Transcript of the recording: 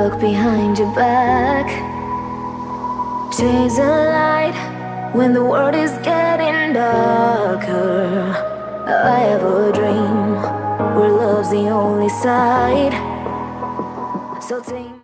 look behind your back. Chase a light when the world is getting darker. I have a dream where love's the only side. So take